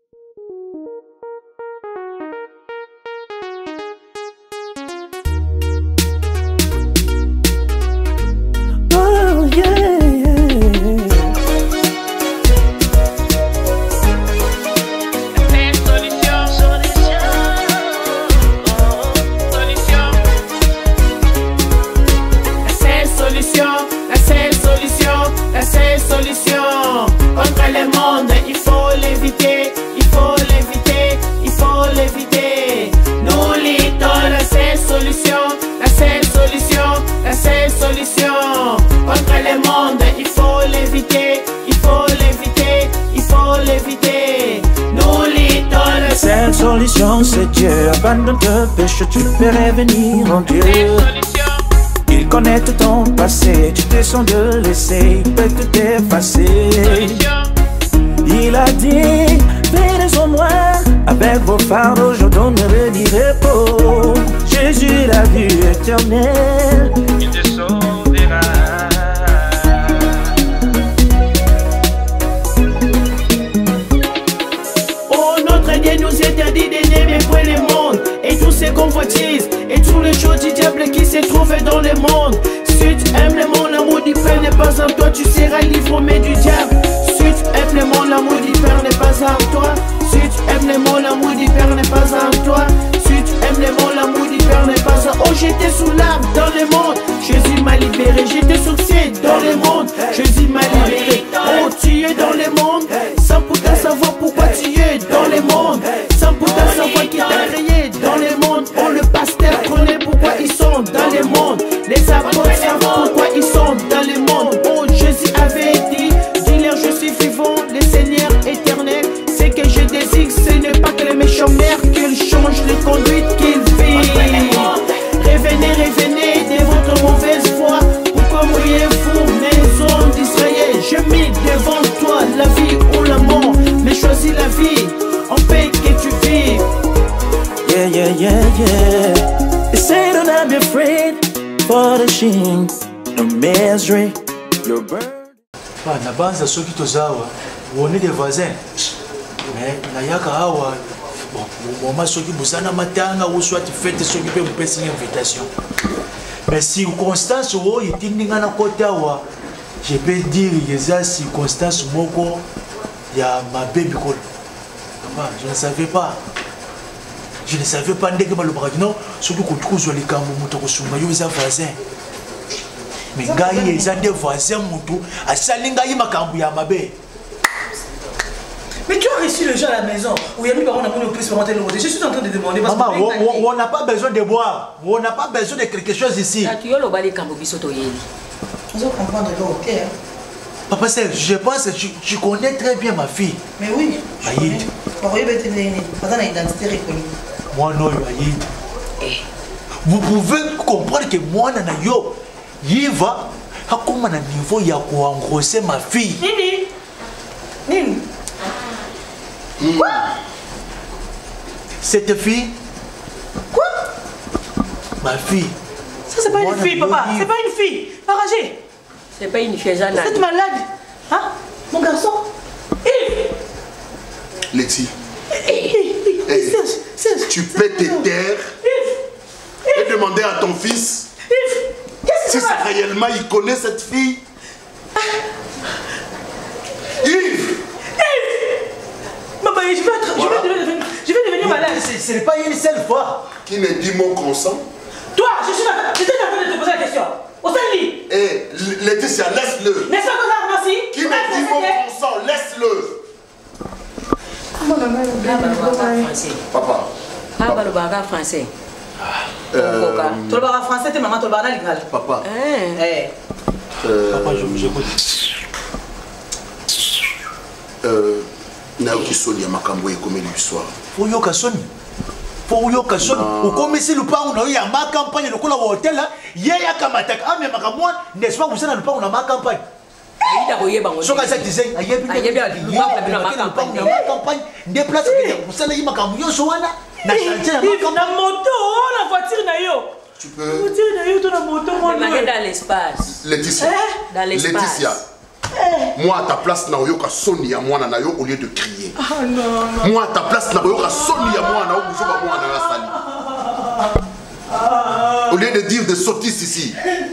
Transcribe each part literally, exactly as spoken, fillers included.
Solution, c'est Dieu. Abandonne tes péchés, tu peux revenir en Dieu. Il connaît tout ton passé, tu te sens de laisser, il peut tout effacer. Il a dit, venez au moi, avec vos fardeaux, je donnerai du repos. Jésus, la vie éternelle, il te sauvera. Dieu nous interdit d'aimer point le monde et tous ces convoitises et tous les choses du diable qui se trouvent dans le monde. Si tu aimes le monde, l'amour du Père n'est pas en toi, tu seras livré du diable. Si tu aimes le monde, l'amour du Père n'est pas en toi. Si tu aimes le monde, l'amour du Père n'est pas en toi. Si tu aimes le monde, l'amour du Père n'est pas en toi. Oh, j'étais sous l'arbre dans le monde, Jésus m'a libéré. J'étais sorcier dans le monde, Jésus m'a libéré. Oh, tu es dans le monde, sans pourtant savoir pourquoi tu es dans le monde. Sans pourtant savoir qui t'a créé dans le monde. Oh, le pasteur connaît pourquoi ils sont dans le monde. Les apôtres savent pourquoi ils sont dans le monde. Oh, Jésus avait dit, dis-leur je suis vivant, le Seigneur éternel. Ce que je désire, ce n'est pas que les méchants meurent, qu'ils changent les conduites qu'ils vivent. Revenez, revenez de votre mauvaise foi. Pourquoi mourriez-vous, maison d'Israël? Je mets devant toi la vie ou la mort, mais choisis la vie, en paix que tu vis. Yeah, yeah, yeah, yeah. They say don't not be afraid for the shame, no misery, your burden. Ah, na banza soki tozawa, on est des voisins. Mais na yaka awa, bon, moment soki busana matanga ou soit fête soki pe mpesi invitation. Mais circonstance où il tinga na côté awa, je peux dire que ça circonstance moko ya ma baby call. Je ne savais pas. Je ne savais pas que je non, surtout que tu as les camps, tu as les voisins. Mais les gars, ils ont des voisins, à Salinga, ils ont des. Mais tu as reçu le gens à la maison où il y a mis par exemple plus pour monter le côté. Je suis en train de demander parce maman, on n'a pas besoin de boire, on n'a pas besoin de quelque chose ici. Tu as le balai cambo bisoto yeli. On doit comprendre le OK. Papa, je pense que tu, tu connais très bien ma fille. Mais oui. Aïd. Moi non, Aïd. Vous pouvez comprendre que moi, Nanayo, il va à comment un niveau il y a quoi engrosser ma fille. Nini. Nini. Quoi? Cette fille. Quoi? Ma fille. Ça c'est pas une fille, papa. C'est pas une fille. Arrangez. C'est pas une fille, Jeanne. Vous êtes malade. Hein? Mon garçon? Yves! Letty. Yves! Hey, tu peux te taire et demander à ton fils si c'est réellement il connaît cette fille. Yves! Yves! Maman, je vais, être, voilà. je vais, devenir, je vais devenir malade. Ce n'est pas une seule fois. Qui ne dit mon consent? Toi, je suis en train de te poser la question. Au sein de lui. Eh, Laetitia, laisse-le. N'est-ce pas que ça, merci? Qui me dit mon consent? Laisse-le. Papa. Ah, bah, le baga français. Euh... Tu le baga français, t'es maman, tu le baga légal. Papa. Eh. Papa, je vous écoute. Euh. Naoki Soli à Makambo et comme l'histoire. Pour Yoka Soni. Pour Yoka Soni. Ou comme si le pas on a eu à ma campagne, le coup là au hôtel là, il y a Kamatak. Ah, mais Makambo, n'est-ce pas, vous savez, le pas on a ma campagne. Ce que ça disait, il y a bien ma campagne, des places vous savez, il m'a cambié sur la moto, la voiture nayo. Tu peux. La voiture nayo, la moto, mon dans l'espace. Laetitia. Dans l'espace. Laetitia. Moi, à ta place, na oyoka soni ya mwana na yo au lieu de crier. Ah non, non. Moi, à ta place, na oyoka soni ya mwana na obuzo ba mwana na sali. Au lieu de dire des sottises ici.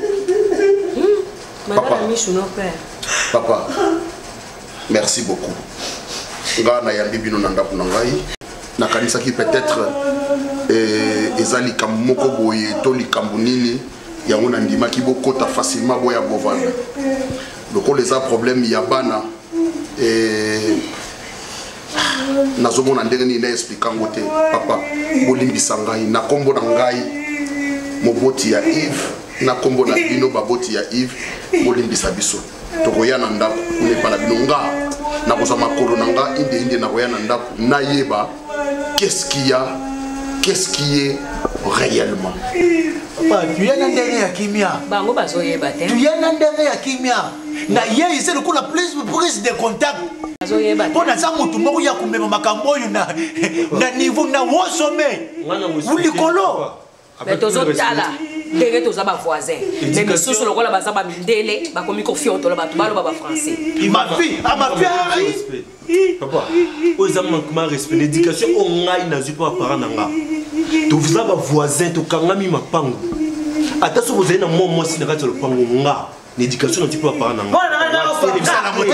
Papa. Papa. Merci beaucoup. Nga na yambi bino na ndaku na ngai. Na kanisa ki peut-être eh ezali kamoko boye to likambo nini yango na ndima ki bokota facilement boya bovanda. Donc on les a problème ya bana et nazomona ndenge ni na expliquer ngote papa bolimbisa ngai na kombo na ngai moboti ya Yves na kombo na bino baboti ya Yves bolimbisa biso tokoya na ndako ne pala bino nga na koza makolo na nga inde inde na koya na ndako na yeba qu'est-ce qu'il y a qu'est-ce qui est réellement. Papa, tu es dans derrière Kimia. Bango bazoye bate. Tu es dans derrière Kimia. Na ye c'est le coup la plus prise de contact. Bazoye bate. Pour na ça mutu moko ya kumema makambo yo na na niveau na wo sommet. Vous likolo. Mais tozo tala. Denge toza ba voisin. Mais misusu lokola baza ba mindele ba komi ko fioto lo ba tubalo ba français. Ma fille, ah ma fille. Papa, aux manquement respect l'éducation on ngai na zu pas parent nanga. Tu vous avez voisin, tu kangami ma pango. Attention, vous avez un moment moi si n'a pas le pango nga. L'éducation un petit peu à parler. Bon, non, non, non,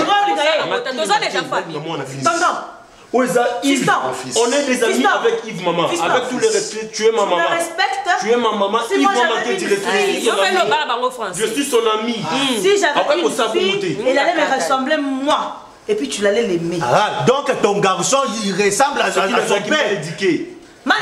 on est des amis avec Yves maman. Avec tous les respects, tu es ma maman. Tu es ma maman. Yves maman te dirait. Je suis son ami. Si j'avais une fille, il allait me ressembler moi. Et puis tu l'allais l'aimer. Ah, donc ton garçon il ressemble à son père. Éduqué.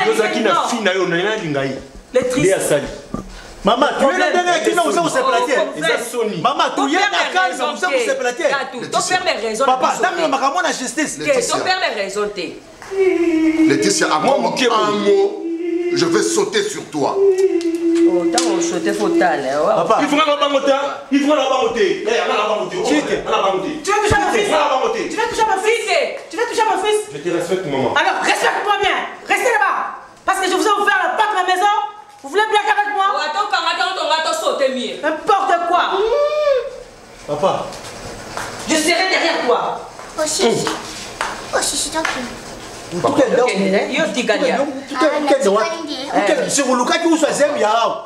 Les tristes. Maman, tu es la dernière qui nous a séparés. Maman, tu es la case qui nous a séparés. Ton père les raisons. Papa, donne-moi ma caméra la justice. Ton père les raisons. Laetitia, à moi, un mot, je vais sauter sur toi. Oh, t'as on sauté fatal. Papa, il faut la bangoter. Il faut la bangoter. Il faut la bangoter. Tu vas toucher à ma fille. Tu vas toucher à ma fille. Tu vas toucher à ma fille. Je te respecte, maman. Alors, respecte-moi bien. Restez là-bas. Parce que je vous ai ouvert la porte de ma maison. Vous voulez blaguer avec moi? N'importe quoi. Papa. Je serai derrière toi. Oh, chichi. Oh, chichi, tant pis. C'est vous Lucas qui vous choisit ya.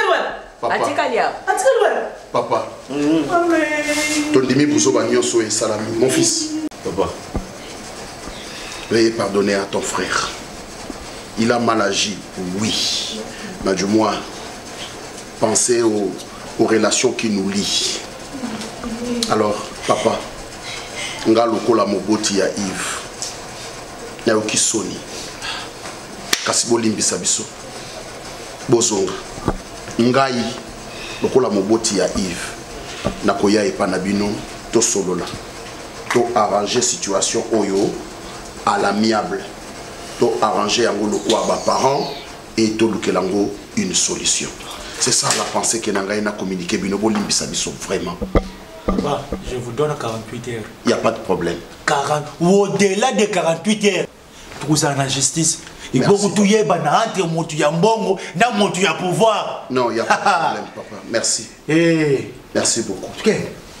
Papa. Ton demi bouzo bagnon soe salami. Mon fils. Papa. Veuillez pardonner à ton frère. Il a mal agi, oui. Mais du moins, pensez aux, aux relations qui nous lient. Alors, papa, nga lokola moboti ya Yves. Na yoki soni. Kasi bolimbisa biso. Bozonga. Ngai lokola moboti ya Yves. Na koya epana bino to solola. To arranger situation oyo à l'amiable. To arranger yango lokwa ba parents et to lukelango une solution. C'est ça la pensée que Nangaï a communiqué bino bolimbisa biso vraiment. Papa, je vous donne quarante-huit heures. Il n'y a pas de problème. quarante ou au-delà de quarante-huit heures. Pour ça, la justice. Il faut que tu y aies entre motu ya mbongo na motu ya pouvoir. Non, il n'y a pas de problème, papa. Merci. Hey. Merci beaucoup. Ok.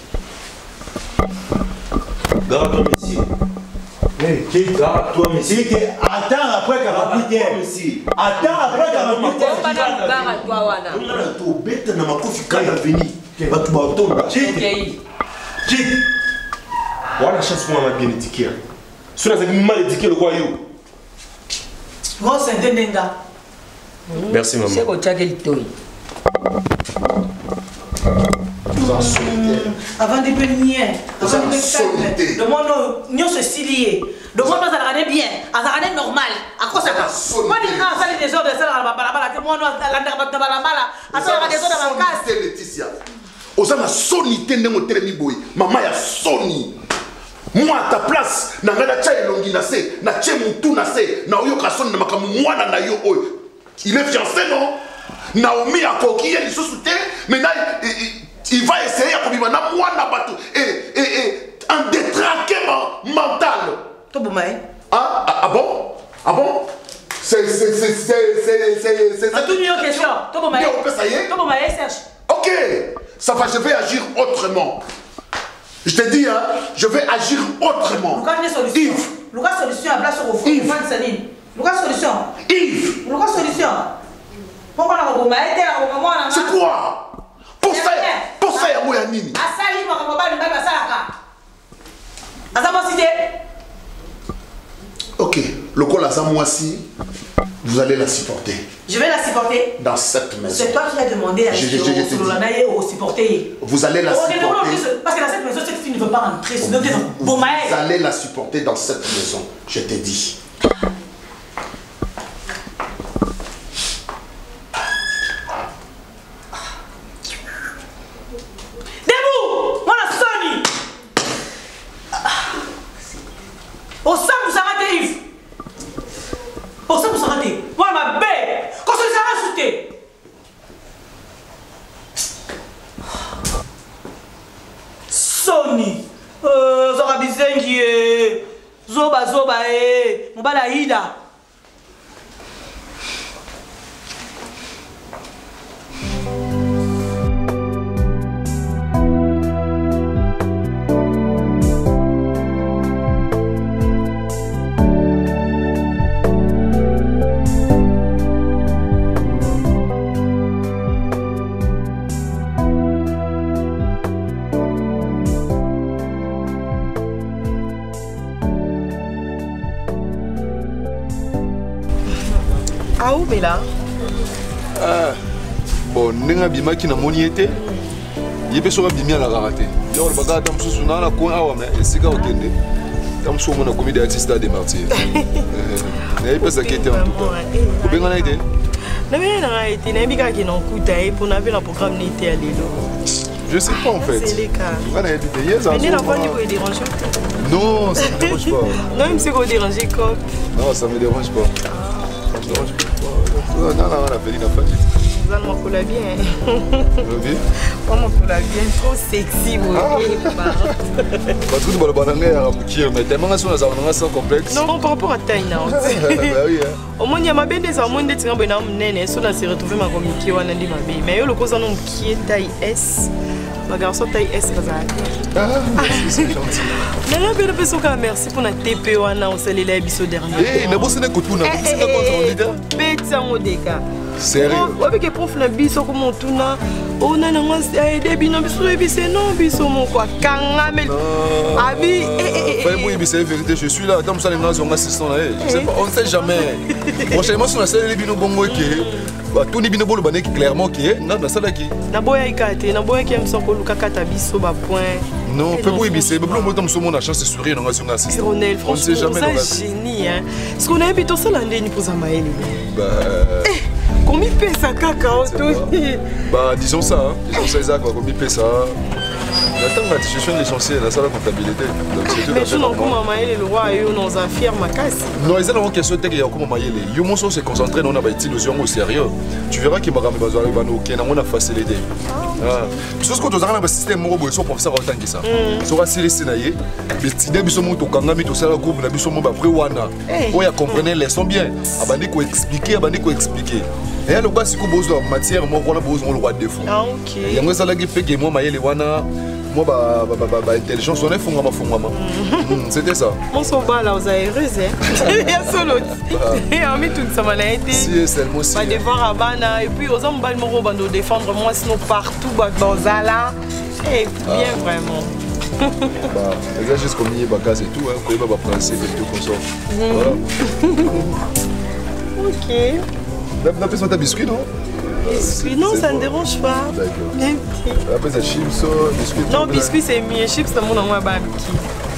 Garde-toi, monsieur. Hey, qui garde-toi, monsieur. Attends après quarante-huit heures. Attends après quarante-huit heures. Voilà la chance pour moi bien éduqué. Si on a mal éduqué le roi. Merci maman. C'est quoi tu as quel toy? Avant de venir, avant de spectacle, le monde nous se stylé. Le monde nous a regardé bien, a regardé normal. À quoi ça va? Moi, je dis, ah, ça les désordres, ça la balabala, que moi, nous, la balabala, à ça la désordre dans ma case. Laetitia. Osana soni tende mo telemi boy. Maman ya soni. Moi à ta place, na ngada cha elongi na se, na che mutu na se, na oyoka soni na makamu mwana na yo oyo. Il est fiancé non? Naomi a coquille il se soutient, mais là il va essayer à combattre na mwana bato et et et un détraquement mental. To boumay. Ah, ah ah bon? Ah bon? C'est c'est c'est c'est c'est c'est c'est à tout niveau question. To boumay. Ça y est. To boumay Serge. OK. Ça va, je vais agir autrement. Je te dis, hein, je vais agir autrement. Yves. Lucas solution à place au fond. Yves. Lucas solution. Yves. Lucas solution. Pourquoi on a été là? C'est quoi? Pour ça, pour ça, il y a moyen nini. Asali, moi, on va pas le mettre à ça. Asama cité. Ok, le col à Samoissi, vous allez la supporter. Je vais la supporter. Dans cette maison. C'est toi qui as demandé à supporter. Vous allez la supporter. Parce que dans cette maison, cette fille ne veut pas rentrer. Vous, vous allez la supporter dans cette maison. Je t'ai dit. Debout! Moi la Sony! Au sein, vous arrêtez, Yves! Au sein, vous arrêtez! Moi ma belle! Quand ça s'arrête, sauter! Sony! Euh, Zora Bizengi, Zoba Zoba, eh, Mobala Ida. Ah où mais là? Ah bon, n'enga bima qui n'a moni été. Il peut se bimia la raté. Yo le baga tam susu na la coin awa mais c'est ka okende. Tam so mona comité artiste des martyrs. Mais il peut s'inquiéter en tout cas. Ou bien on a été? Non mais on a été, n'a bika qui n'en coûte et pour n'avoir le programme n'était allé là. Je sais pas en fait. C'est les cas. On a été hier ça. Mais l'enfant il peut déranger. Non, ça me dérange pas. Non, il me sait qu'on dérange comme. Non, ça me dérange pas. Ça me dérange pas. Non, non, on a fait une affaire. Vous allez m'en coller bien. Oui. On m'en coller bien, trop sexy, vous. Parce que tu vas le bananer à Moukir, mais tellement que ça a sans complexe. Non, par rapport à taille, non. Bah oui. Au moins, il y a ma belle des amours de Tinga Benam Nene, sur la s'est retrouvé ma communiqué, on a dit ma belle. Mais il y a le cause en nom qui est taille S. Ma garçon taille S, ah, c'est gentil. Non, mais le soka merci pour notre T P O, on s'est allé là, biso dernier. Eh, mais bon, c'est un coup de poing, c'est un coup de bête, ça, mon dégât. Sérieux? Avec les profs, la biso, comme on tourne, on a aidé, bino, biso, biso, non, biso, mon quoi, kangamel. Abi, eh, eh, oui, mais c'est la vérité, je suis là, dans le salon, on assistant là, on ne sait jamais. Prochainement, sur la salle, les bino, bon, ok. Bah, tout ni binobo le bané clairement qui est na sala qui na boya ikate na boya qui aime son ko lukakata biso ba point non fait boy bise mais bon moi so mon a chance de sourire dans son assistant on sait jamais dans la génie hein ce qu'on a plutôt ça l'année ni pour ça maël bah combien pèse ça caca bah disons ça hein disons ça Isaac combien pèse ça attends la discussion de l'essentiel la salle de comptabilité donc c'est tout mais je n'en comment maël le roi et on a fier ma casse non ils ont une question technique comment maël yo mon se concentrer on a ba illusion au sérieux tu verras qu'il m'a ramé besoin de bano qui na facilité ah parce que tu as un système moko boy so professeur autant que ça so va série sinaye bitide biso mo to kanga mi to sala groupe na biso mo ba après wana o ya comprendre les leçons bien abandi ko expliquer abandi ko expliquer et le gars si ko bozo matière mo ko na bozo mo le roi défaut ah OK yango sala ki fait que moi maïle wana moi bah bah bah bah intelligence on est fongama fongama c'était ça mon soba là vous avez heureuse hein bien solo et on met tout ça m'a été si c'est le mot si pas devoir à bana et puis aux hommes bal moro bando défendre moi sinon partout dans zala et bien vraiment bah les juste comme il bagage et tout hein quoi il va principe et tout comme ça voilà OK n'a pas besoin de biscuit non biscuit, non, ça ne dérange pas. D'accord. Après, c'est chips, biscuit. Non, biscuit, c'est mieux. Chips, c'est mon nom à barbecue.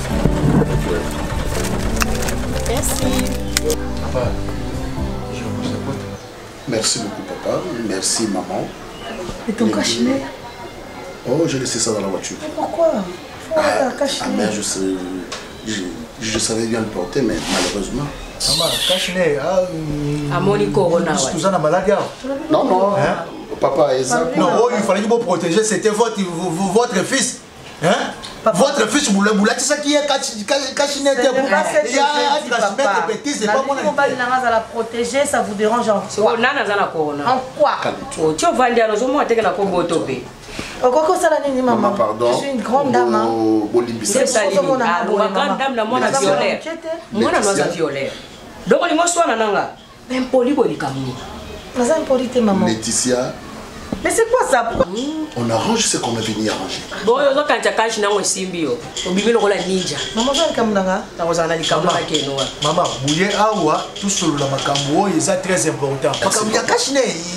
Merci. Papa, je vous écoute. Merci beaucoup, papa. Merci, maman. Et ton cache-nez? Oh, j'ai laissé ça dans la voiture. Mais pourquoi? Ah, ah, mais je, sais, je, je savais bien le porter, mais malheureusement. Maman, cache-nez, ah, Amoni Corona. Tout ça, la maladie. Non, non. Hein? Papa, exact. Non, oh, il fallait que vous protéger, c'était votre, votre fils. Hein? Papa. Votre fils, vous l'avez c'est ça qui est cache-nez. Il y a un transmettre petit, c'est pas mon avis. On va la protéger, ça vous dérange en quoi? En quoi? Tu vas dire, nous sommes à la Pourquoi ça la nini maman? Pardon. Je suis une grande dame. C'est ça, une grande dame, la moine violaire. Moi, la moine violaire. Donc, on est moi, soit nanga. Même poli, poli, comme nous. C'est impolite, maman. Laetitia. Mais c'est quoi ça? On arrange ce qu'on a venu arranger. Bon, il y a quand tu as caché dans le symbio. On vit le rôle ninja. Maman, je vais comme nanga. Tu as dit comme ça que nous. Maman, bouillé awa, tout sur la macambo, c'est très important. Parce qu'il y a caché.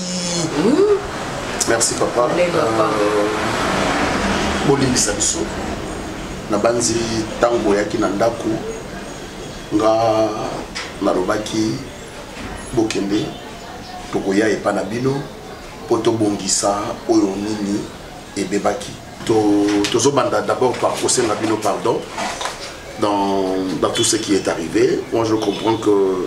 Merci papa. Bolimi sabiso. Na banzi tango yaki na ndaku nga narobaki bokende tokoya epa na bino poto bongisa oyo nini ebebaki to tozobanda d'abord par kosenga bino pardon dans dans tout ce qui est arrivé. Moi je comprends que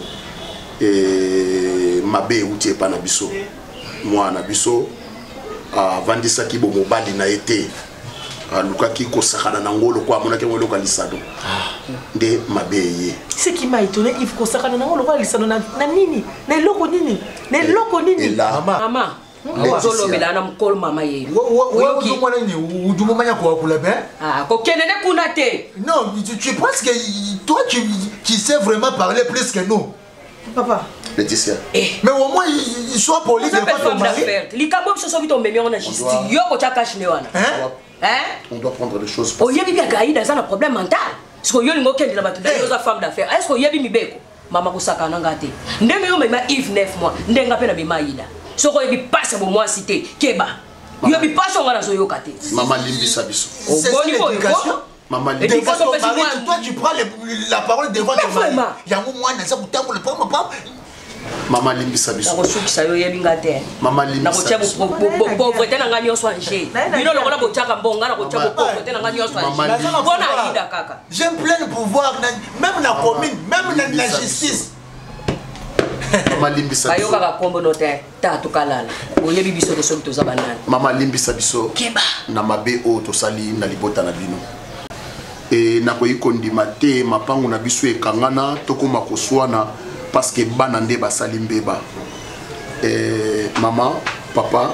et mabe outi epa na biso moi na biso avandisaki bo mobali na été lukaki kosakana na ngolo kwa monaki ngolo ka lisado nde mabeye. Ce qui m'a étonné, il faut kosakana na ngolo kwa lisado na nini na loko nini na loko nini mama mama ozolo bela na mkolo mama yeye wewe udu mwana ni udu manya kwa kula ben ah ko kenene kuna te. Non, tu penses que toi tu tu sais vraiment parler plus que nous papa. Laetitia. Mais au moins il soit poli de pas ton mari. Likabo biso so bito mbemi on a justice yo ko cha cash ne wana. Hein? Hein? On doit prendre les choses. Oh yebi bien Aïda ça un problème mental. Parce que yo lingo kendi na batu da femme d'affaires. Est-ce que yebi mibeko? Mama ko saka na ngate. Ndenge yo mema Yves neuf mois. Ndenga pe na bima Aïda. So ko yebi passe bo moi cité keba. Yo bi passe ngana so yo kate. Maman Limbisa biso. C'est l'éducation. Maman Limbisa. Toi tu prends la parole devant ton mari. Yango mwana ça butambo le papa papa. Maman Limbisa biso. Na ko sukisa yo yebi ngate. Maman Limbisa. Na ko tia pauvreté na ngani oso anje. Bino lokola bo tiaka mbonga na ko tia pauvreté na ngani oso anje. Bona Aïda kaka. J'aime plein de pouvoir même la commune, même la justice. Maman Limbisa biso. Ayo kaka kombo note ta to kalala. O yebi biso de soki to za banana. Maman Limbisa biso. Keba. Na mabe o to sali na libota na bino. Et na ko ikondima te mapangu na biso ekangana tokoma koswana parce que banande basali mbeba. Et maman, papa,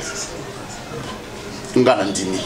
ngana ndimi.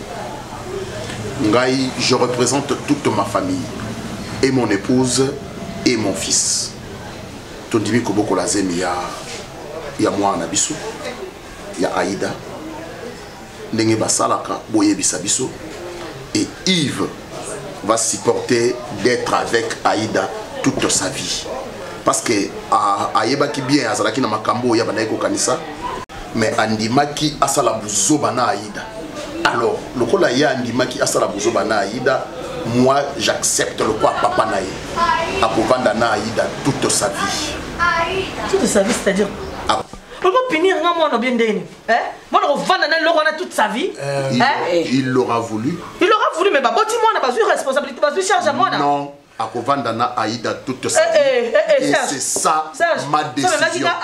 Ngai, je représente toute ma famille et mon épouse et mon fils. Tondimi koboko la zemi ya ya moi na biso, ya Aïda. Ndenge basalaka boye bisabiso et Yves va supporter d'être avec Aïda toute sa vie. Parce que ayebaki bien azalaki na makambo ya banaiko kanisa mais andimaki asala buzoba na Aïda. Alors lokola ya andimaki asala buzoba na Aïda, moi j'accepte le quoi papa na ye akovanda na Aïda toute sa vie. Toute sa vie, c'est-à-dire on va punir un mois bien déni. Hein? Moi on va vendre l'or on a toute sa vie. Euh, il, hein? Il l'aura voulu. Il l'aura voulu mais bah bon dis-moi on a pas eu responsabilité, pas eu charge à moi là. Non. Akovanda na Aïda toute sa vie. Eh, eh, eh, et c'est ça ma décision. Ma décision.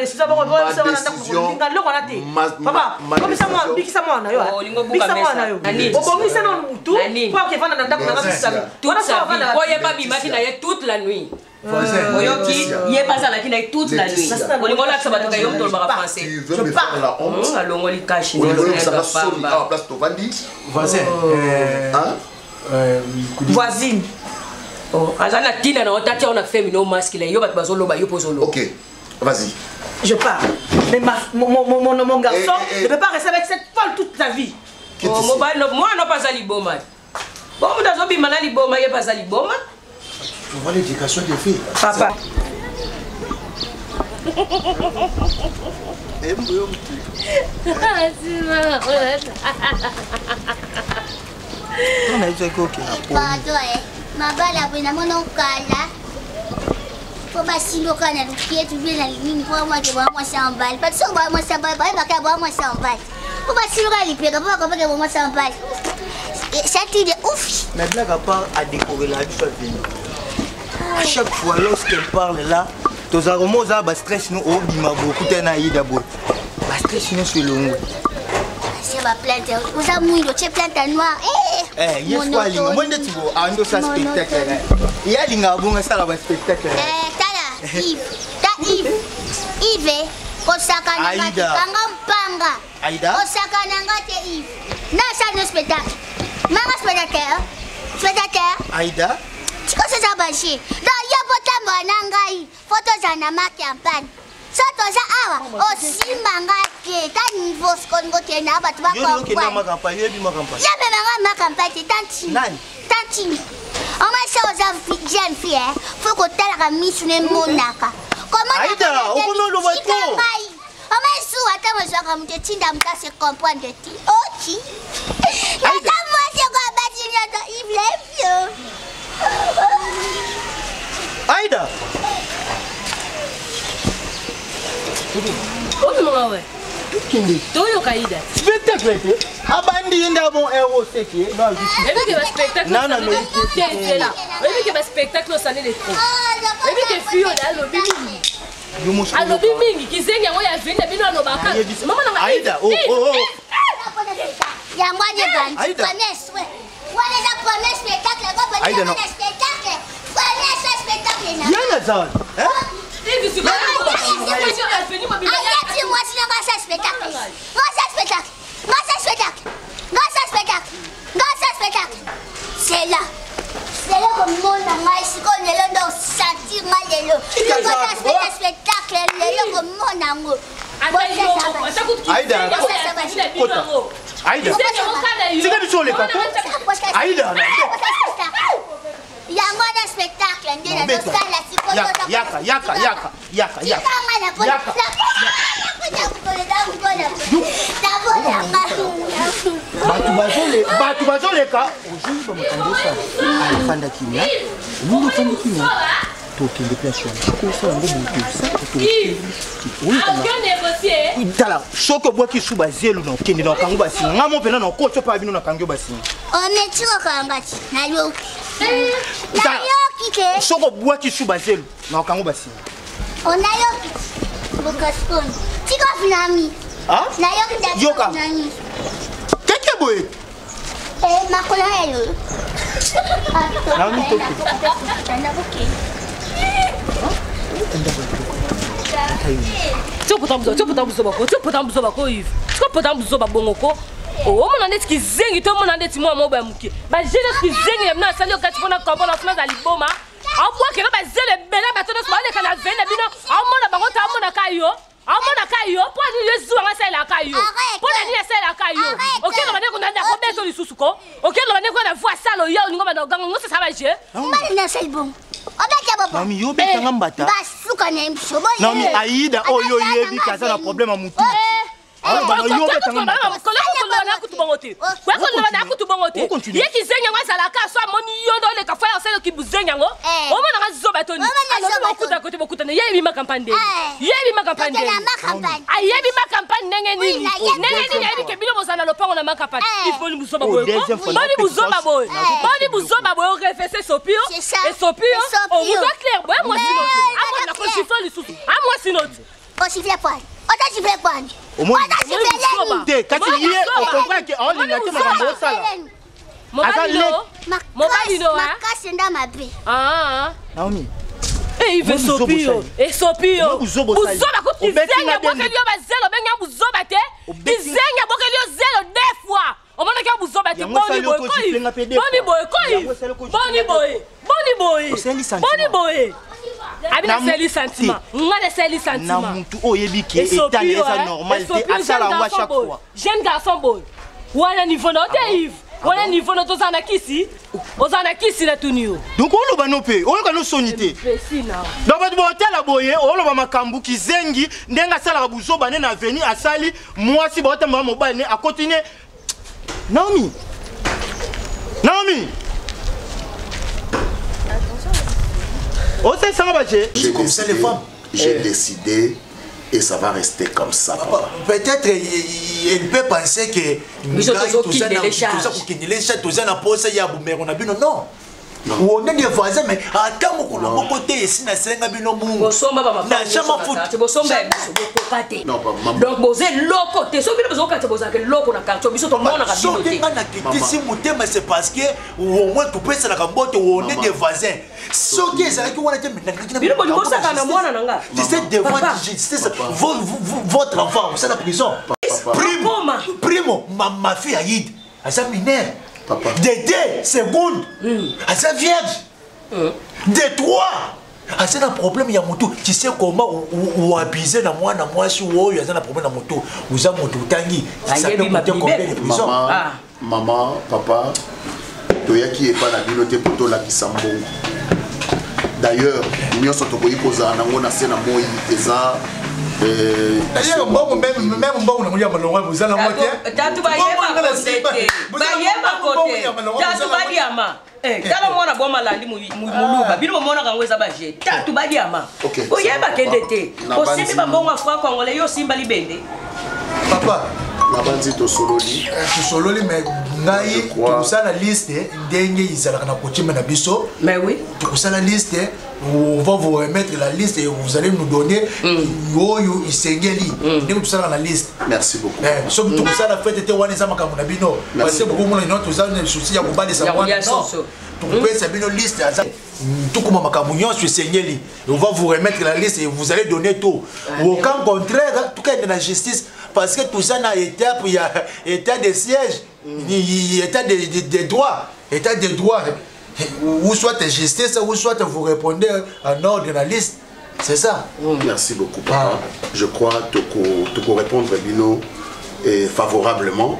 Papa, comme ça moi, biki ça moi na yo. Biki ça moi na yo. Obomi ça non mutu. Pour que vanda na ndako na toute sa vie. Toute sa vie. Boye pas bimaki na ye toute la nuit. Oyoki, yé pas ça la qui na toute la nuit. Olingo la sabato ka yom tolba français. Je parle la honte. Alongo li cache. Ça va sonner à la place Tovandi. Voisin. Hein? Voisine. Oh, azana tina na otati on a fait mino masculin yo bat bazolo ba yo pozolo. OK. Vas-y. Je pars. Mais ma, mon, mon, mon, mon garçon eh, eh. ne peut pas rester avec cette folle toute sa vie. Oh, mon ba no moi non pas ali boma. Bon dazo bi manali boma ye pas ali boma. Tu vois l'éducation des filles. Papa. On a eu quoi qui ma bala bena mono kala po basilo kana lukie tu bena nini po moi ke moi cent balles pas so moi cent balles ba ka moi cent balles po basilo ka li pega po ka pega moi cent balles ça tu de ouf. Mais blague à part à décorer la vie venue à chaque fois lorsqu'elle parle là tous aromos à bas stress nous au bima beaucoup tena Aïda bo bas stress nous sur le ma plante, vous avez mouillé, tu plante noire. Eh, il y a quoi, Linga? Moi, je suis un de ces spectacles. Il y a Linga, bon, ça là, spectacle. Eh, t'as là, Yves, t'as Yves, Yves, Osaka Nanga, Panga Panga, Aïda, Osaka Nanga, t'es Yves. Non, ça le spectacle. Maman spectateur. Spectateur. Aïda. Tu connais ça, Bachi? Non, il y a pas de manangaï. Photos en a ma campagne. Ça, tu as awa. Aussi mangaï. T'as niveau ce qu'on va tenir. Tu vas comprendre. Il y a ma campagne. Il y a ma campagne. Il y a ma campagne. C'est tantine. Nani? Tantine. On m'a dit aux jeunes filles, il faut que tu aies la mise sur les monaka. Comment Aïda, on peut le voir trop. On m'a dit, attends, je vais remonter. Tu n'as pas se comprendre de ti. Ok. Attends, moi, je vais bâtir dans Yves Lévieux. Aïda. Oh non, ouais. Kindi. Toyo Kaïda. Spectacle. Abandi inda bon héros c'est qui? Non, je suis. Et puis que le spectacle. Non, non, mais c'est là. Et puis que le spectacle ça n'est trop. Et puis que fio là le bimi. Ah le bimi qui zenga ngo ya venda bino no baka. Maman na Aïda. Oh oh oh. Ya moi des bandes. Promesse ouais. Voilà la promesse spectacle, go bonne Aïda non. Spectacle. Promesse spectacle là. Yana zan. Hein? Moi si on va faire spectacle. Moi ça spectacle. Moi ça spectacle. Moi ça spectacle. Moi ça spectacle. C'est là. C'est là comme mon amour ici qu'on est là dans sentir mal les lots. Moi ça spectacle les lots comme mon amour. Aïda. Aïda. C'est que tu sur les capons. Aïda. Il y a un bon spectacle, il y a un Yaka, yaka, yaka, yaka, yaka, yaka. Batu bazoleka aujourd'hui bamakambosa alifanda kimia mungu fanda kimia tokende place wana kosa yango mutu tala soko bwaki su bazelu na okende na kango basi ngamo pena na kocho pa bino na kango basi ometiko kangati na yoki na yoki ke soko bwaki su bazelu na kango basi ona yoki bokaskon tiko finami ah na yoki da yoka keke boy eh makula hello na mi toki tu peux t'embouser, tu peux t'embouser, tu peux t'embouser, tu peux t'embouser, bongoko. Oh, mon année qui zingue, tout mon année, moi, mon bamuki. Bah, j'ai le qui zingue, maintenant, ça lui a caché pour la campagne, on se met à l'iboma. En moi, que là, bah, j'ai le bel abattu de ce moment, quand la veine, bino, en moi, la barotte, en mon acaillot. En mon acaillot, pour aller le zoo, on va la caillot. Pour aller à la caillot. Ok, on va dire qu'on a un combien de sous-souko. Ok, on va dire qu'on a voix ça, le yao, on va dans le gang, ça va gérer. On va dire c'est bon. Nami yo beta ngambata. Basuka na mshobo. Nami Aïda oyo yebi kaza na problème à mutu. Ah ba yo beta ngambata. Kola kola na kutu bongote. Kwa kola na kutu bongote. Yeki zenya ngwa la ka so amoni yondo le ka fa yoselo ki buzenya ngo. O mona nga zo batoni. Alors ba kuta kote bokuta ne yebi ma campagne. Yebi ma campagne. Ah yebi ma campagne nenge nini. Nenge nini yebi ke bino bozana lopango na ma campagne. Il faut ni buzoba boy. Boni buzoba boy. Boni buzoba boy refese sopio. Et sopio. Oh vous doit clair. Moi moi sinon. Ah moi na ko siffle le sous. Ah moi sinon. O siffle poil. O ta siffle poil. Au moins, quand il y est, on comprend qu'on est là, on est là. Mon balino, ma casse dans ma baie. Ah, Naomi. Et il veut sopio. Et sopio. Uzoba kuti zenga bokelio bazelo benga buzoba te. Izenga bokelio zelo deux fois. On m'a dit que buzoba te boni boy. Boni boy koi. Boni boy. Boni boy. Boni boy. Abina seli sentiment. Ngale seli sentiment. Na mutu oyebiki étalé ça normalité à ça la à chaque fois. Jeune garçon boy. Wana niveau no te Yves. Wana niveau no to zana kisi. Ozana kisi na tunio. Donc on lo ba no pe. On ka no sonité. Donc ba botel la boye, on lo ba makambu ki zengi ndenga sala buzo ba na veni asali moi si ba tamba mobile ne a continuer. Naomi. Naomi. J'ai comme ça les femmes. J'ai décidé et ça va rester comme ça. Peut-être il peut penser que nous avons tout ça pour qu'il les chats, tout ça n'a pas ça y a non. On est des voisins mais à quand mon côté ici na senga bino mungu. Na chama foot. Non donc bosé loko te so bino bezo kate boza ke loko na quartier biso to mona ka bino te. Na kitisi mutema c'est parce que au moins tu peux ça la kambote on est des voisins. So qui ça qui wana te minanga. Bino bo bosa kana mwana nanga. C'est devant c'est votre enfant, c'est la prison. Primo, primo, ma ma fille Aïd. aza mineur. Papa. De deux secondes. Aza vierge. De trois. Aza na problème ya moto. Tu sais comment ou abuser na moi na moi si ou aza na problème na moto. Uza moto tangi. Ça peut coûter combien de prison? Maman, maman, papa. Toyaki est pas la bibliothèque pour la Kisambongo. D'ailleurs, nous sommes tous les posés à Nango, Nassé, Namo, Iteza. D'ailleurs, bon, même même bon, on a malongwa, vous allez monter. Tatu ba yeba côté. Ba yeba côté. Tatu ba diama. Eh, tala mwana boma landi muluba. Bino mona kangweza ba je. Tatu ba diama. O yeba kendete. O sebi ba bonga fwa Congolais yo simba libende. Papa, Nabandi to sololi. To sololi mais ngai to ça la liste ndenge izalaka na kotima na biso. Mais oui. To ça la liste on va vous remettre la liste et vous allez nous donner yoyo isengeli. Ndenge to ça la liste. Merci beaucoup. Eh, so to ça la fête était wana za makambo na bino. Parce que beaucoup mona to ça ne souci ya kubali sa mwana. To peut ça bino liste aza. Tout comme makambo nyonso isengeli. On va vous remettre la liste et vous allez donner tout. Au cas contraire, tout cas de la justice parce que tout ça n'a étape, il y a état de siège, il y a état de, de, de droit, état de droit. Ou soit justice, ou soit vous répondez en ordre de la liste. C'est ça. Merci beaucoup, papa. Ah. Je crois que tu peux répondre Bino et favorablement.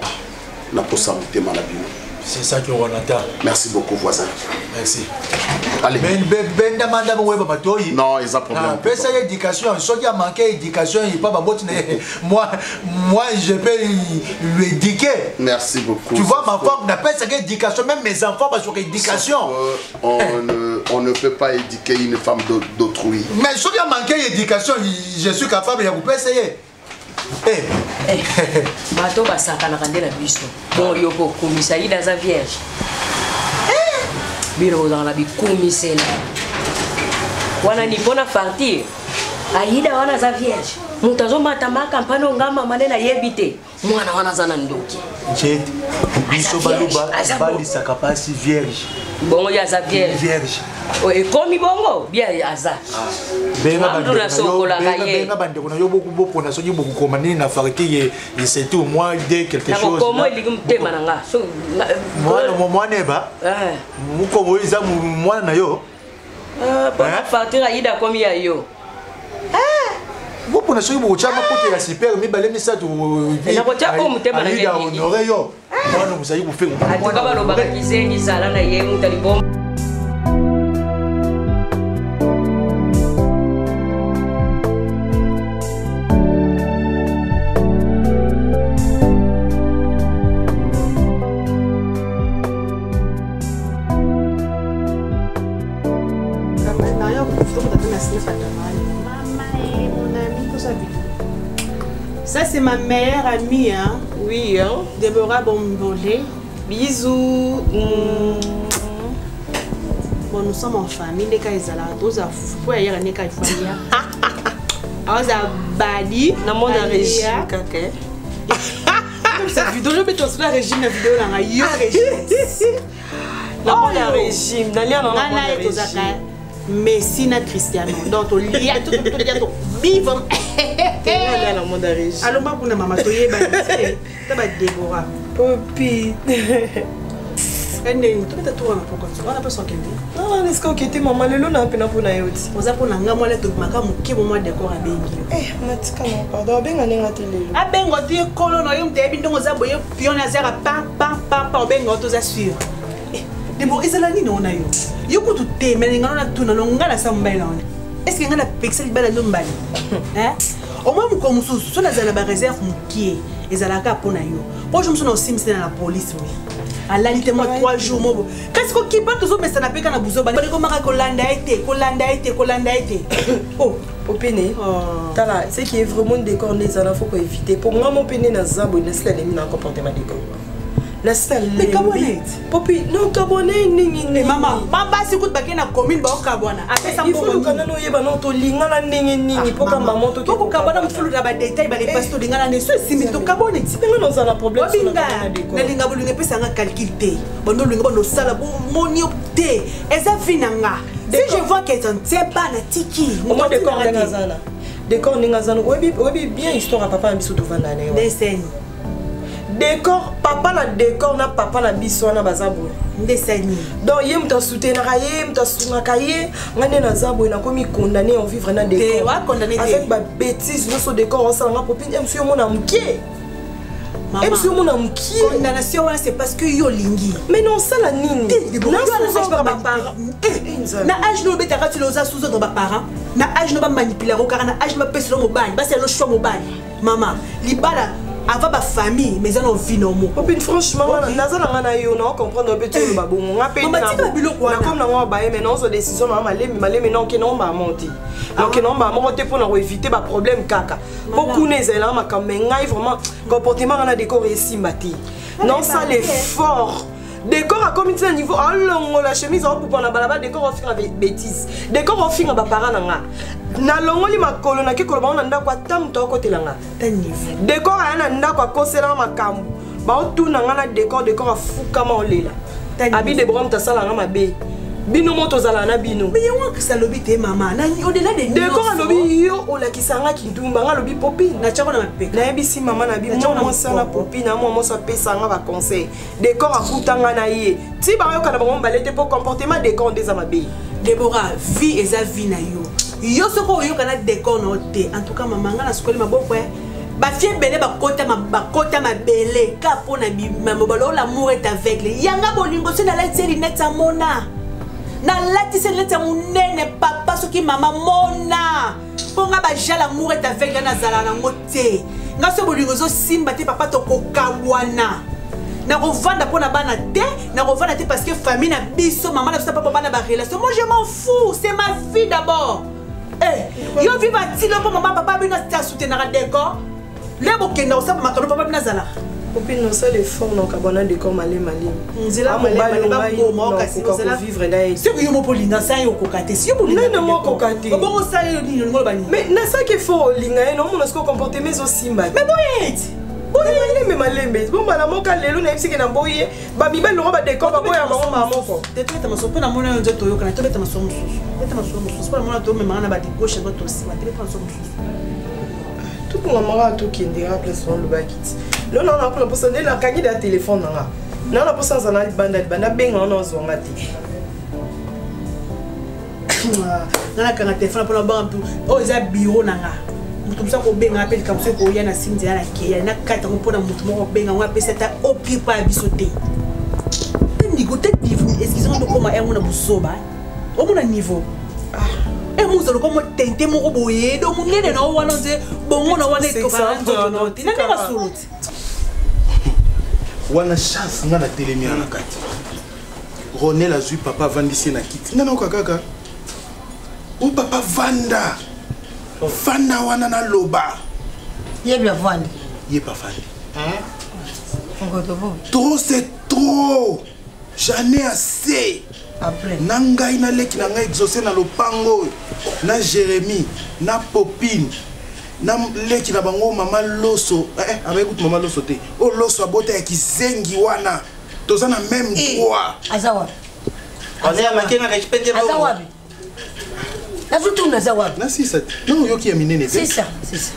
C'est ça qu'on entend. Merci beaucoup, voisin. Merci. Allez. Ben, ben, ben, demande non, il y a un problème. Ah, ça éducation. Ceux qui a manqué d'éducation, il pas moi, moi, je peux lui éduquer. Merci beaucoup. Tu vois, ma femme n'a pas cette éducation, même mes enfants ont sur éducation. On ne, on ne peut pas éduquer une femme d'autrui. Mais ceux qui a manqué d'éducation, je suis capable de vous essayer. Eh, eh, bato basaka na kandela biso. Bon yoko komisa ida za vierge. Eh, biro dans la bi komisela. Wana ni bona partir. Aida wana za vierge. Mutazo matamaka mpano ngama manena yebite. Mwana wana zana ndoki. Jet. Biso baluba bali sakapasi vierge. Bongo ya za vierge. Vierge. O e komi bongo bien aza. Benga bandeko sokola ngaye. Benga bandeko na yo boku boku na soki boku komani na fariki ye c'est tout moi de quelque chose. Na komo eligum tema nanga. So mwana mwana ba. Eh. Muko boiza mwana na yo. Ah, pa fatira ida komi ya yo. Eh. Boku na soki boku chama kote ya super mi balemi sa tu. Na ko chako mutema na ida honore yo. Mwana musayi kufe. Atuka balo baka kizengi sala na ye mutalibom. Ça c'est ma meilleure amie, hein. Oui, hein. Déborah Bombolé. Bisous. Mm. Bon, nous sommes en famille. Les cas ils allaient tous à fou. Il y a des cas ils font bien. Alors ça bali. Na mon régime, caca. Cette vidéo, je vais te faire régime la vidéo là. Yo régime. Na mon régime. Na lia na mon régime. Messi na Cristiano. Donc on lia tout tout tout tout. Vivre. Alors, ma maman, tu es Déborah. Popi. Elle n'est pas tout à pourquoi tu vas pas s'enquêter. Non, est-ce qu'on quitte maman le long peu pour na yoti. Vous avez pour nga moi le tout maka muke mo décor à bengi. Eh, matika non pardon, benga nenga tele. A bengo ti kolo no yum te bindo za boye pion na zera pam pam pam pam bengo to za sûr. Eh, Déborah ezala ni no na yo. Yo ko tu te mais nga na tuna no nga na samba na. Est-ce que nga na pixel bala no mbali? Hein? Au moins mon comme sous sur la réserve muke ezalaka pona yo. Moi je me suis aussi mis dans la police oui. À la limite moi trois jours mo. Qu'est-ce que qui pas toujours mais ça n'a pas kana buzo ba ko maka ko landa été ko landa été ko landa été. Oh, au péné. Tala, c'est qui est vraiment décor les ala faut ko éviter. Pour moi mon péné na zambo ne se l'ennemi na comportement décor. La salle mais Kabonais. Popi, non Kabonais ni ni maman. Papa si kout bakena commune ba Kabona. Après ça il faut que nous yeba non to linga la ningi ningi pour que maman to ko Kabona me fulu ba détail ba les pastos linga la ne so simi to Kabonais. Si nous nous avons un problème sur la décor. Na linga bu linga pesa nga calcul té. Bondo linga bondo sala bo monio té. Eza finanga. Si je vois qu'elle ne tient pas na tiki. Moi décor ninga zana. Décor ninga zana. Obi obi bien histoire à papa biso to vanda na. Des scènes. décor papa na décor na papa na biso na bazabo ndesani donc yé mta soutenir yé mta soutenir yé ngane na zabo na komi condamné en vivre na décor avec ba bêtise no so décor on sala nga popine M sur mon amké M sur mon amké condamnation c'est parce que yo lingi mais non ça la nini na sous ba parents na âge no betaka tu loza sous autres ba parents na âge no ba manipuler au car na âge ma pèse le mobile ba c'est le choix mobile maman libala avant ma famille mais on vit normal popine franchement nazala ngana yo na comprendre peu tout le babongo nga pe na comme na ngwa baye maintenant so décision na malemi malemi non ke non ba monter donc non ba monter pour na éviter ba problème kaka beaucoup nezela ma quand même ngai vraiment comportement na décor ici mati non ça l'effort décor à comme un niveau allongo la chemise en pour na balaba décor on fait avec bêtise décor on fait ba parents nga na longoli makolo na ke koloba na ndako atam to côté langa décor ana ndako akosela makambu ba otuna ngana décor décor afukama olela abi de brom ta sala nga mabe bino moto zala na bino mais yo que ça lobi te maman na au-delà de décor lobi yo o la kisanga kindumba nga lobi popine na chako na mapeka na yebisi mama na bi mo mo sala popine na mo mo so pesa nga ba conseil décor akutanga na ye ti ba yo kana ba mbalete pour comportement décor des amabe Deborah vie et sa vie na yo yo soko yo kana décor na te en tout cas maman nga na skoli maboko ba fie belé ba kota ma ba kota ma belé ka pona bi mabolo l'amour est aveugle yanga bolingo se na la tseli neta mona na lati se neta munene papa soki mama mona ponga ba jala l'amour est aveugle na zala na ngote nga so bolingo zo simba te papa to kokangwana na revendre pour na bana te na revendre te parce que famille na biso maman na pas bana ba relation moi je m'en fous c'est ma fille d'abord eh yo viva tilo pour maman papa bino ta soutenir décor le bokenda osaba makalo papa bino zala copine non ça l'effort non kabona décor malé malé nzela malé malé ba ngoma okasi nzela vivre na ye c'est que yo mo polinga ça yo kokate si yo polinga non non kokate bon ça yo ni ngolo bani mais na ça qu'il faut linga non mon ce comporter mais aussi simba mais boyet malembe malembe bon bana moka lelo na yebisi ke na boye ba bibel lo ba décor ba boya bango mama moko tete tete maso pona mona nzo to yo kana tete maso musu tete maso musu pona mona to me manga ba di gauche ba to si ba tete maso musu tout pour mama to kindera place on le bakit non non non pour pour ça na kangi da téléphone nga na na pour ça na banda banda benga on zonga ti na kanga téléphone pour ba mpu o za bureau nanga mutu msa ko benga appel comme ça ko yana sinzi yana ke na kata ko pona mutu moko benga ngwa pesa ta occupa bisote niveau te niveau excusez-moi de comment est mon busoba au mon niveau ah et muzo ko mo tente moko boye do munene na wana nze bongo na wana ko ba nzo ti na ka soluti wana chance nga na telemia na kati Ronel azui papa vandisi na kiti nga na kaka o papa vanda Fana wana na loba. Yé bien vandi. Yé pas vandi. Hein? Trop c'est trop. J'en ai assez. Après. Nanga ina leki nanga exaucé na lopango. Na Jérémie, na Popine. Na leki na bango mama loso. Eh eh, avec maman loso te. O loso abota ya kizengi wana. Toza na même droit. Azawa. On est à maquina respecter bon. Azawa. La photo n'a pas na si ça non yo qui a miné c'est ça c'est ça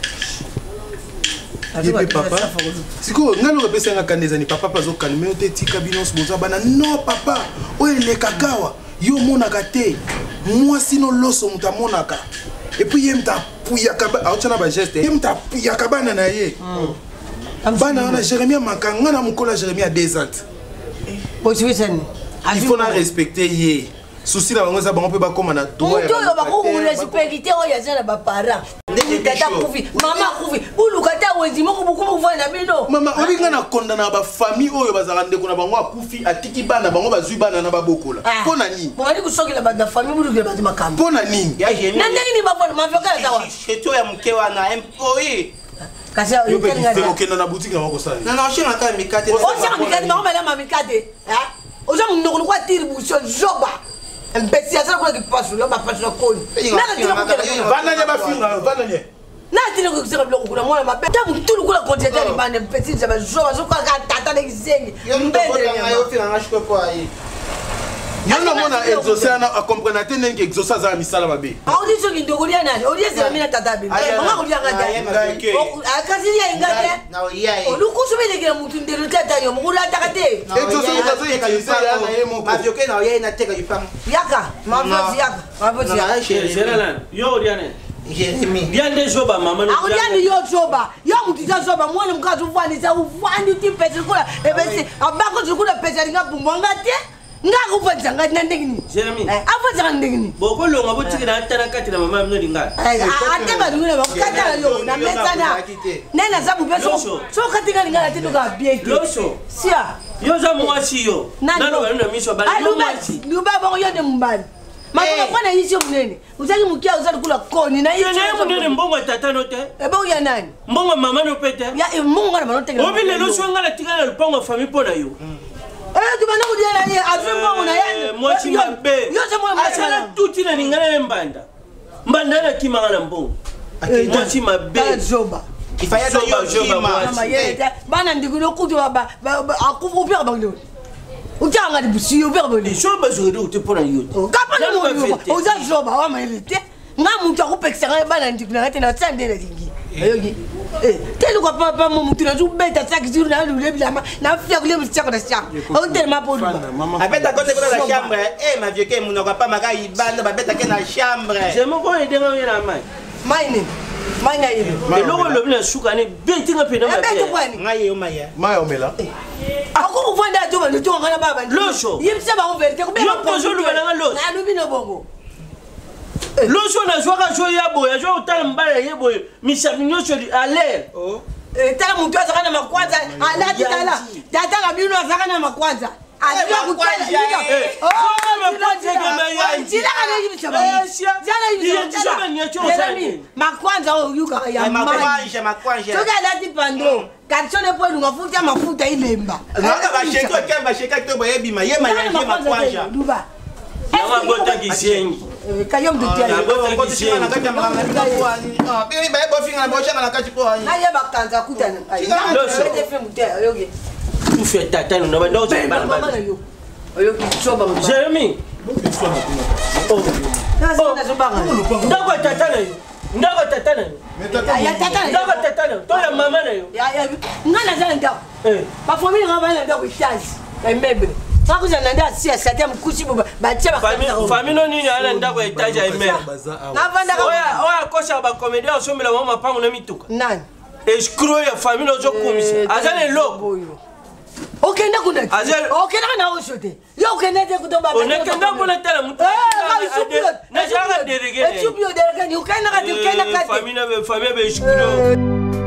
Yé papa siko ngalo ko pesa ngaka ndeza ni papa pazo calmer te tika binos boza bana non papa o ele kakawa yo monaka te moi sino loso muta monaka et puis yem ta puya kaba a otana ba geste yem ta puya kabana na ye bana na Jérémie makanga na mukola Jérémie a deux ans il faut na respecter yé souci na bango za bango pe ba koma na droit ya ba ko la supériorité o ya za ba parents tata kufi mama kufi ulu kata wenzi moko buku buku na bino mama olinga na kondana ba famille oyo bazala ndeko na bango akufi atiki bana bango bazui bana na babokola pona nini mwana kusokela bana famille bulu ke bazima kambo pona nini ya jeni na ndeni ba bona mafika za wa cheto ya mke wana employé kasa yo pe fero kenda na boutique na moko sala non non china ka mikate o china mikate ba mala ma mikate ha o za munoko kwa tiri buso joba imbécile ça quoi qui passe là ba passe la colle na tira ko vana nya ba finga vana nya na tira ko sera bloko kuna mwana mabe tabu tulu kula konjeta ni bande imbécile ça va joba zo ka tata de zengi mbele na yo finga ngashiko kwa yi Yono mona exaucer na comprendre te ndenge exaucer za misala mabe. Audi soki ndokolia nani? Audi sera mina tata be. Mama kolia ngata. Akazi ya ngata. Na oya. Olukusu belekela mutu ndelo tata yo mukula takate. Exaucer utazo yekaliza ya na yemo. Mavioke na oya na teka yipang. Yaka, mavozi yaka. Mavozi yaka. Général, yo oriane. Jérémy. Bien des joba mama. Oriane yo joba. Yo mutita joba mwana mkazo vani za uvani ti pesa kula. Ebese abako zukula pesa linga pumbanga te. Nga kufanza ngati ndengini. Jérémy. Afanza ndengini. Boko longa botiki na tana kati na mama mno linga. Ate ba ngule ba kata yo na mesana. Nena sabu peso. So katika linga na tendo ka bien. Loso. Sia. Yo za mwasi yo. Nalo ba na misho bali yo mwasi. Luba ba yo de mbali. Makuna pana yisho mnene. Uzaki mukia uzali kula koni na yisho. Yeye mnene mbongo tata no te. Eba uya nani? Mbongo mama no pete. Ya mbongo ngana manote. Obi le lo swanga la tingana le pongo famille pona yo. Eh tu bana kudia na yeye azwe mbongo na yeye. Mwachi mabe. Yo se mwa masala tuti na ningana mbanda. Mbanda na kimanga na mbongo. Mwachi mabe. Zoba. Ifaya to yo joba mama yeye. Bana ndikulo kutu ba akufu pia banglo. Ujanga di busi yo pia banglo. Zoba zuri uti pona yo. Kapana mo uza zoba wa mailite. Nga muntu akupekisa bana ndikuna ngati na tsandela lingi. Ayogi. Eh, telu kwa papa mo mutu na zubeta tsaki zuru na lule bilama na fia kule mtsako na sia. O tellement pour lui. Abeta kote kote la chambre. Eh ma vieux ke munoko pa maka ibanda babeta ke na chambre. Je me ko ede nga yena mai. Mai ni. Mai nga yele. E logo lo bina suka ni benti nga pena ma. Benti kwani? Nga yo maya. Maya omela. Ako kuvanda joba ndo tonga na baba. Loso. Yipsa ba on verite ko be. Yo pozo lu bana nga loso. Na lubino bongo. Loso na joka jo yabo ya jo utala mbaya yebo mishabi nyosho à l'air. Oh. Eh tala muntu azaka na makwanza ala tala. Tata kabino azaka na makwanza. Azika kutala. Oh, makwanza kama ya. Jila kana hivi chaba. Jana hivi chaba ni chocho sana. Makwanza au yuka ya makwanza makwanza. Toka lati pando. Kachone po lunga futa mafuta ilemba. Ngaka ba sheko kemba sheka to boye bima yema ya makwanza. Duba. Yama bota kisengi. Kayom de tia. Bota kisengi na kati mama ni kwa ni. Ah, bili ba ebo finga na bocha na kati kwa ni. Na yeba kanza kutana. Loso. Yogi. Tu fais tata no ba ndo zo ba ba. Yogi choba mba. Jérémy. Oh. Ndako tata na yo. Ndako tata na yo. Ya tata. Ndako tata na yo. To ya mama na yo. Ya ya. Ngana za ndako. Eh. Ba famille ngaba na ndako itazi. Ka mebe. Sako za nanda si asate mkushi boba. Ba tia ba famille. Famille no nini ala ndako itaji ya mebe. Na vanda ka. Oya oya kosha ba comédien osomela mama pango na mituka. Nani? Escroc ya famille ozo kumisa. Azane loko. Okenda kuna. Okenda na oshote. Yo okenda te kutoba. Onekenda bona tala mutu. Eh, na janga derege. Eh, subio derege. Ukenda kati ukenda kati. Famille be famille be escroc.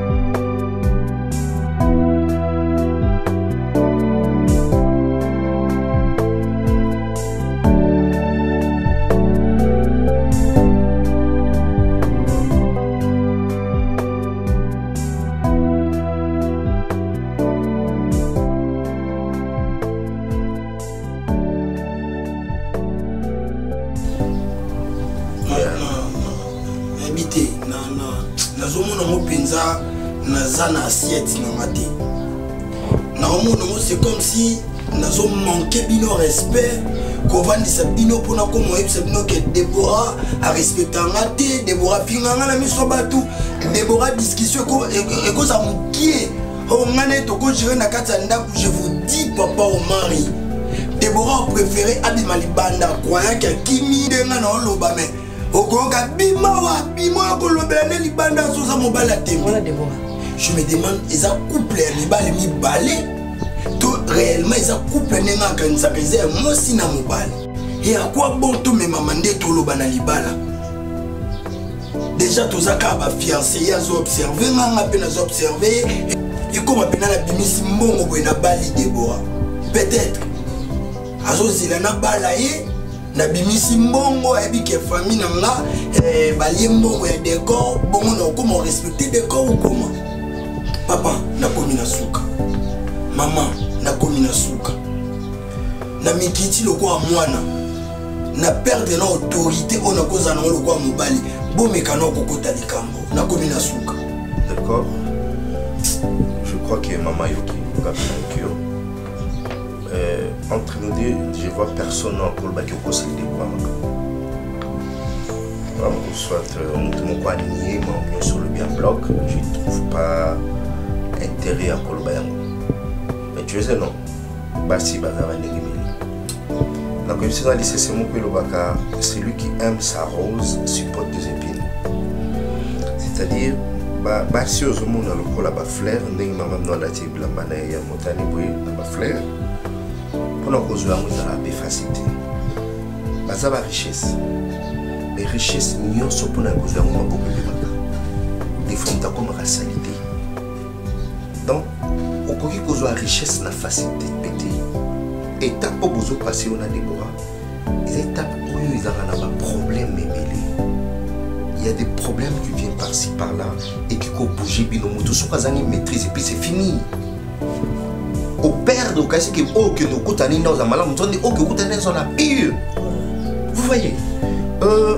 naza na assiette na ngate na omona ngo c'est comme si nazo manquer bino respect kovandisa bino pona ko moyebisa bino ke Deborah a respecta ngate Deborah pinganga na miso batu Deborah discussion ko eko za mukie o ngane to ko gérer na kati ndako. Je vous dis papa au mari Deborah préféré abima libanda croyant que kimi denga na oloba mais okoka bima wa bima ko lobela ne libanda soza mobala tembe. Voilà Deborah. Je me demande, ils ont couplé les balles, les balles, tout réellement ils ont couplé les gens qui ont fait moi aussi na mobile. Et à quoi bon tout me mandé tout le banal libala. Déjà tous ça quand fiancé ils ont observé, on a peine observé. Et comme peine la bimisi mbongo bo na bali Deborah. Peut-être. Azo zila na balaye na bimisi mbongo ebi ke famille na nga eh bali mbongo ya décor bongo na comment respecter décor ou comment. Papa, nakomi na suka. Maman, nakomi na suka. Na mikiti lokwa mwana. Na perdre na autorité on a koza na lokwa mobali. Bo mekana kokota likambo. Nakomi na suka. D'accord. Je crois que maman yoki kapina kyo. Euh entre nous deux, je vois personne encore qui a causé des points. Soit mon quoi nier, mais sur le bien bloc, je ne trouve pas intérêt à Kolbayango. Mais tu sais, non, Bassi Bazara Negimili. La commission de lycée, c'est mon Pelobaka, celui qui aime sa rose supporte des épines. C'est-à-dire, Bassi au monde a le col à Baflair, n'est maman dans la table, la manaïa, montagne, boy, à Baflair. Pour la cause de la facilité. Bazara richesse. Les richesses n'y sont pas dans le gouvernement des femmes comme la salité. Donc, au cas où la richesse n'a facilité de péter, étape où vous passez on a des bois, les étapes où il y a un problème mêlé. Il y a des problèmes qui viennent par-ci par-là et qui peuvent bouger bien nos motos, soit qu'ils maîtrisent et puis c'est fini. Au père de cas que oh que nous coûtons dans un malin, on dit oh que coûtons dans la pire. Vous voyez. Euh,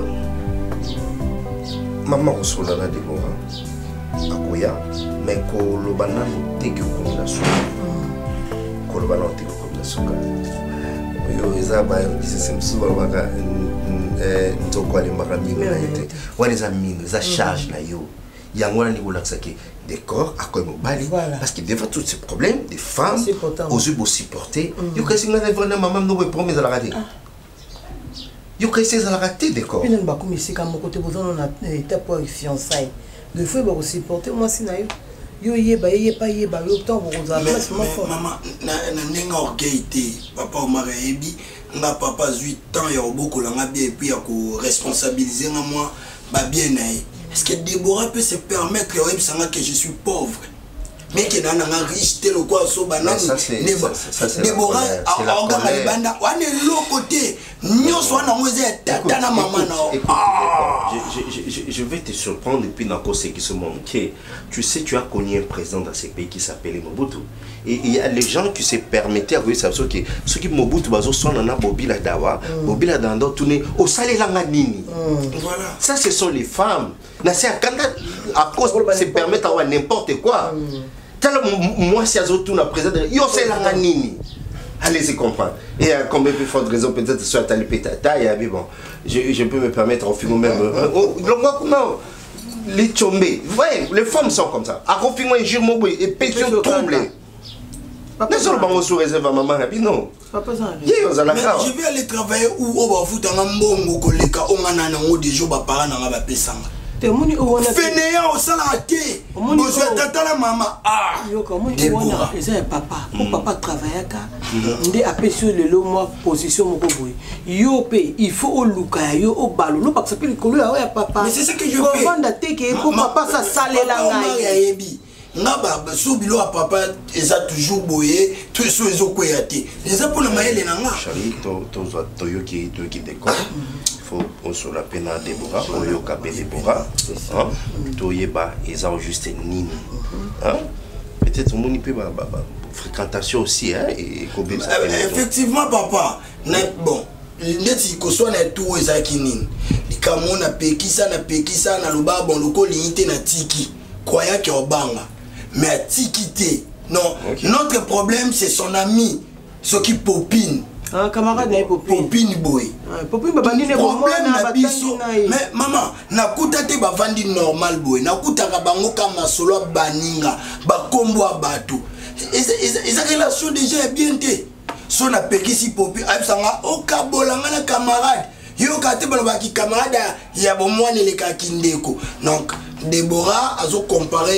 maman reçoit la Déborah à Koya, mais Kolobana nous teke comme la souka. Kolobana nous teke comme la souka. Yo ezaba disait c'est souvent baka ntoko ali makamino na été. Wana za mino za charge na yo. Yango na ni bolakisaki décor à quoi mobali parce que devant tous ces problèmes des femmes aux yeux beau supporter. Yo kasi ngana vraiment maman no be promettre la rater. Yo créé à la raté d'accord. Puis nous comme ici quand mon côté besoin on a étape pour fiançailles. De fois ba supporter moi si na yo. Yo yeba yeba yeba yo temps pour vous aller maman na na nenga orgueillité papa Omar Ebi nga papa huit ans ya oboko la nga bien et puis ya ko responsabiliser moi ba bien na. Est-ce que Déborah peut se permettre yo sanga que je suis pauvre? Mais qui n'a pas riche tel ou quoi, so banane. Ça c'est Déborah, organe banda, on est l'autre côté. Nous sommes en mosée, tata na maman na. Je vais te surprendre depuis dans ce qui se montre. Tu sais, tu as connu un président dans ce pays qui s'appelait Mobutu. Et il y a les gens qui se permettaient à voir ça, ceux qui ceux qui Mobutu bazo sont dans Bobila Dawa, Bobila Dando tourner au salé langanini. Voilà. Ça ce sont les femmes. Na c'est à cause se permettre à voir n'importe quoi. Moi, si je tourne à présent, yo c'est la nini. Allez-y comprendre. Et à combien de fortes raisons peut-être soit à l'épétata, et bon, je, je peux me permettre en film même. Non, les tombés. Vous voyez, les femmes sont comme ça. À confirmer un jour, et pétion troublé. Ne sont pas sous réserve à maman, non. Je vais aller travailler où on va foutre un bon collègue, on a un des jours, par an, on va payer. Fainéant au salarié, besoin d'attendre la maman. Ah, Déborah, c'est un papa. Mon papa travaille car on est appelé sur le long mois position mon coboy. Yo paye, il faut au luka, yo au ballon, non parce que le couleur ouais papa. Mais c'est ce que je fais. Comment d'attaquer que pour papa ça salé la ngaï. Ngaba soubilo à papa ils a toujours boyé, tous ceux ils ont koyate. Les a pour le maïle les nanga. Charlie, to to to yo qui to qui décore. Faut on sur la peine à Déborah, on yo capé Déborah. Hein? To yeba ils ont juste nini. Hein? Peut-être mon ni peut ba fréquentation aussi hein et combien ça. Effectivement papa, bon. Neti ko so na tout eza kinini. Likamo na pekisa na pekisa na luba bon loko limité na tiki. Croyant qu'il y a banga. Mais à tikité. Non, okay. Notre problème c'est son ami, ce qui popine. Ah, camarade n'a popine. Popine boy. Ah, popine babandi ne problème na biso. Mais maman, na kutate bavandi normal boy. Na kutaka bango kama solo baninga, ba kombo bato. Et sa relation déjà est bien té. So na pekisi popine, absanga o kabolanga na camarade. Yo kate balobaki camarade ya bomwane le kakindeko. Donc Déborah a comparé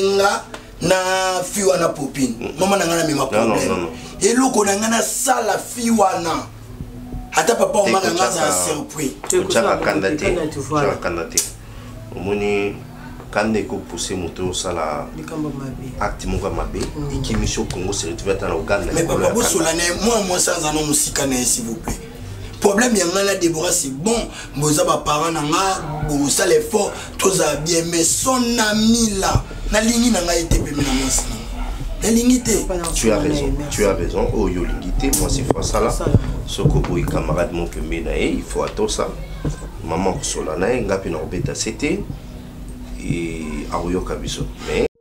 na fiwana popine. Maman n'a pas de problème. Et l'eau qu'on a na sala fiwana. Ata papa on m'a ngana surpris. Tu as candidaté. Tu as candidaté. Au moni quand ko pousser moto sala acte mon mabe et qui mission Congo se retrouve dans Ouganda. Mais papa bo solane moi moi sans anon musika na s'il vous plaît. Problème yanga la Déborah c'est bon, boza ba parents nanga, bo ça l'effort, tous a bien mais son ami là, na lingi nanga été pe na moi. La lingité. Tu as raison, tu as raison. Oh yo lingité, moi c'est fois ça là. Ce que boy camarade mon que menae, il faut attendre ça. Maman solana ngapi na obeta c'était et aroyo kabiso. Mais